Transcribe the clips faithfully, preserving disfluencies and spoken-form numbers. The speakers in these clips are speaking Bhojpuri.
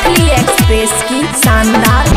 मैथिली एक्सप्रेस की शानदार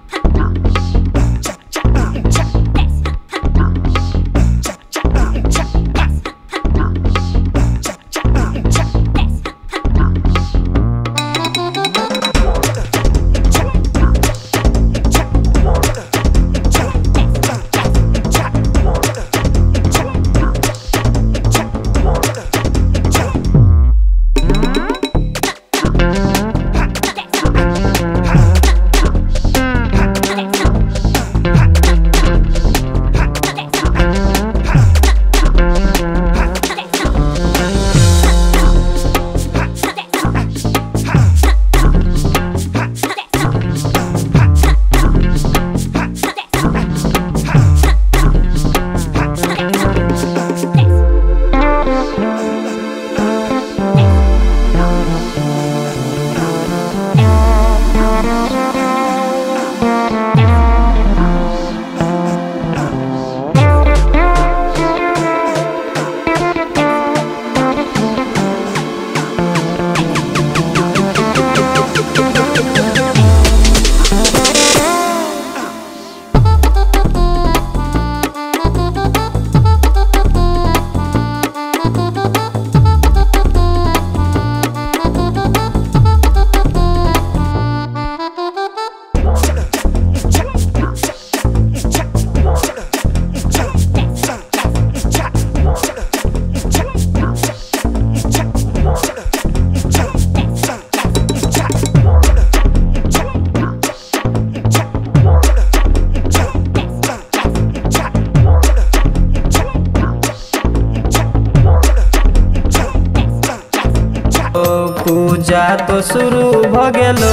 पूजा तो शुरू भ गेलो,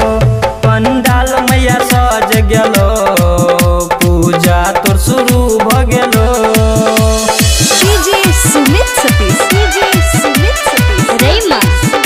पंडाल मैया सज गेलो। पूजा तो शुरू भ गेलो। डीजे सुमित सतीश, डीजे सुमित सतीश, रैमा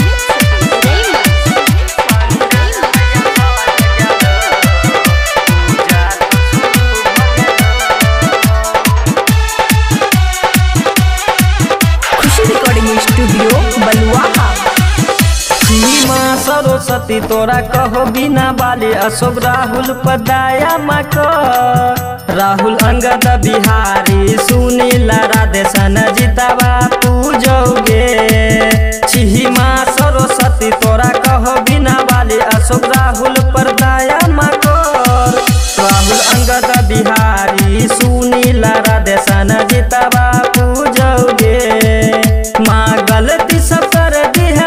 खुशी रिकॉर्डिंग स्टूडियो बलुआहा। माँ सरस्वती तोरा कहो बिना बाली, अशोक राहुल पदाया माँ को। राहुल अंगद बिहारी सुनील राधे सन जितावा पूजोगे। छिही माँ सरस्वती तोरा कहो बिना बाली, अशोक राहुल पदाया माँ को। राहुल अंगद बिहारी सुनील राधे सन जितावा पूजोगे। माँ गलती सब कर दी है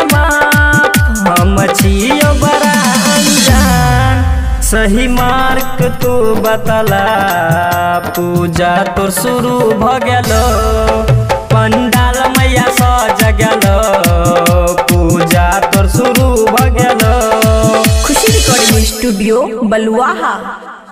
छियो बड़ा अनजान, सही मार्ग तू बतला। पूजा तो शुरू भ गेलो, पंडाल मैया सज गेलो। पूजा तो शुरू भ गेलो। खुशी रिकॉर्डिंग स्टूडियो बलुआहा।